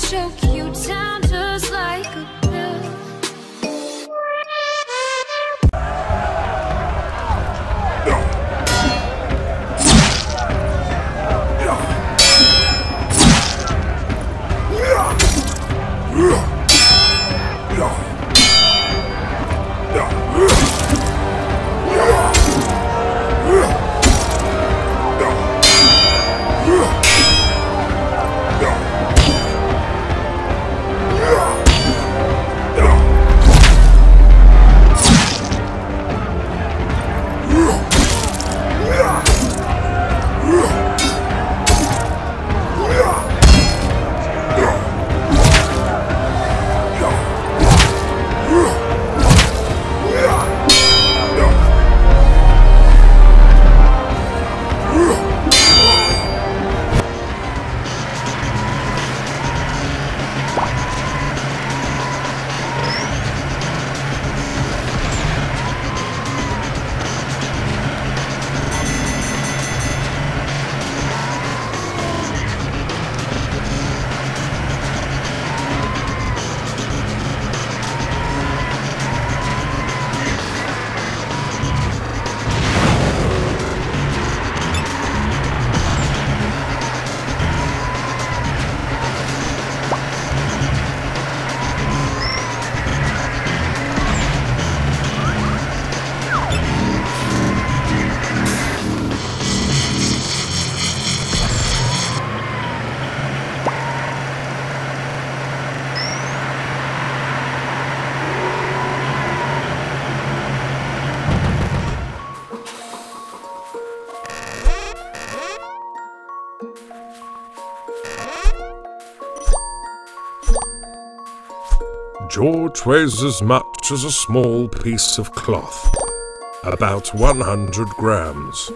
choke you down just like a pill. George weighs as much as a small piece of cloth, about 100 grams.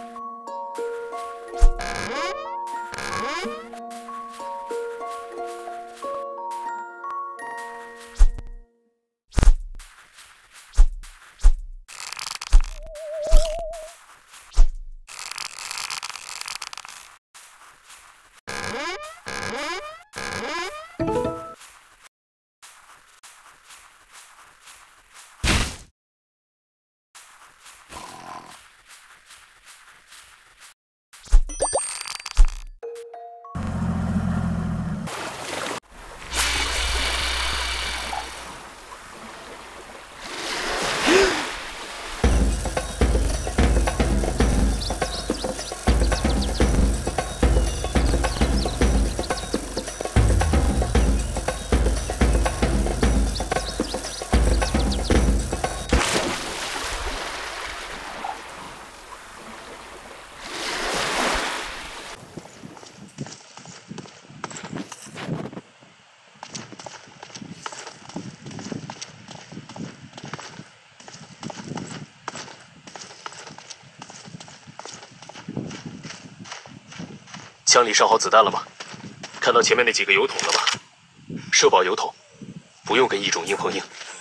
枪里上好子弹了吗？看到前面那几个油桶了吗？社保油桶，不用跟异种硬碰硬。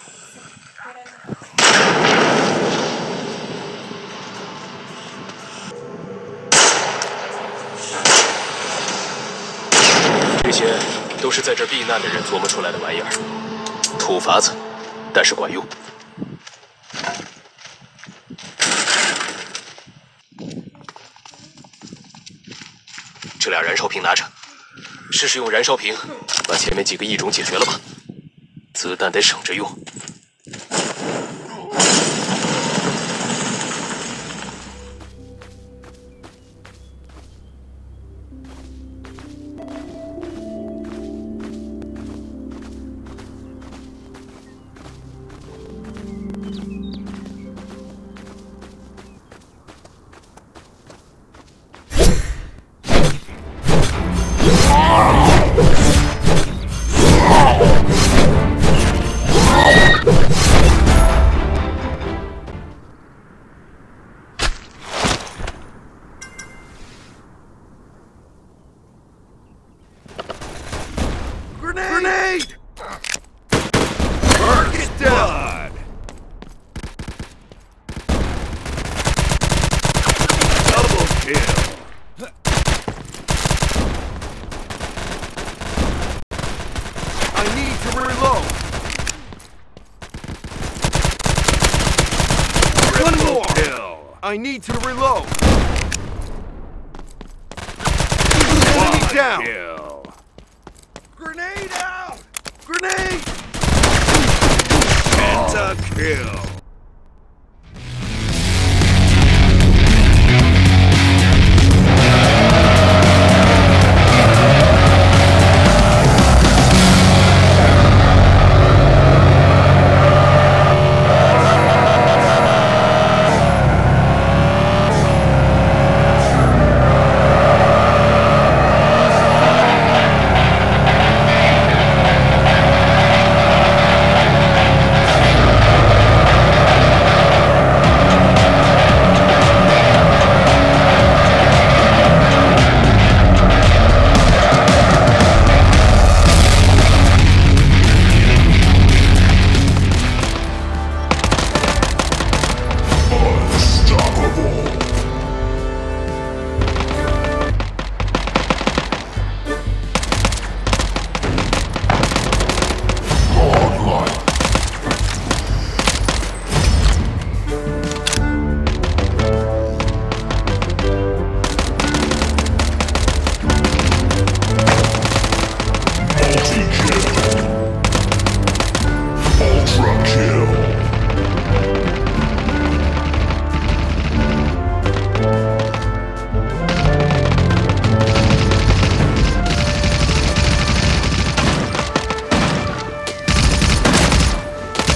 这些都是在这儿避难的人琢磨出来的玩意儿，土法子，但是管用。 这俩燃烧瓶拿着，试试用燃烧瓶把前面几个异种解决了吧。子弹得省着用。 Grenade! Target down! Double kill! I need to reload. Enemy down. Kill. Grenade out. Grenade. Pentakill.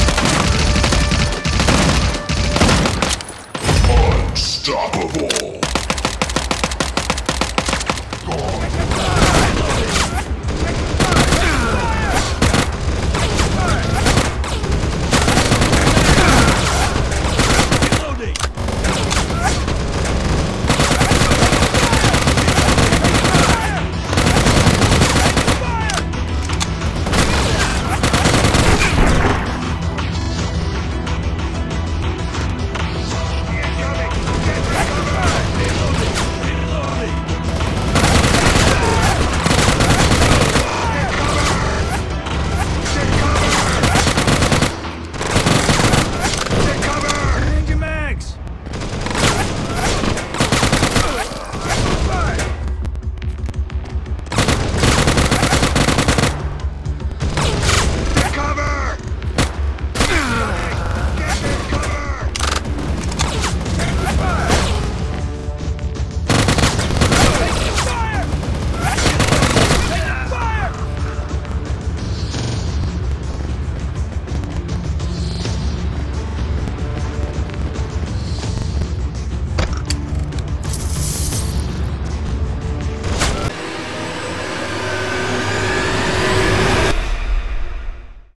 Unstoppable.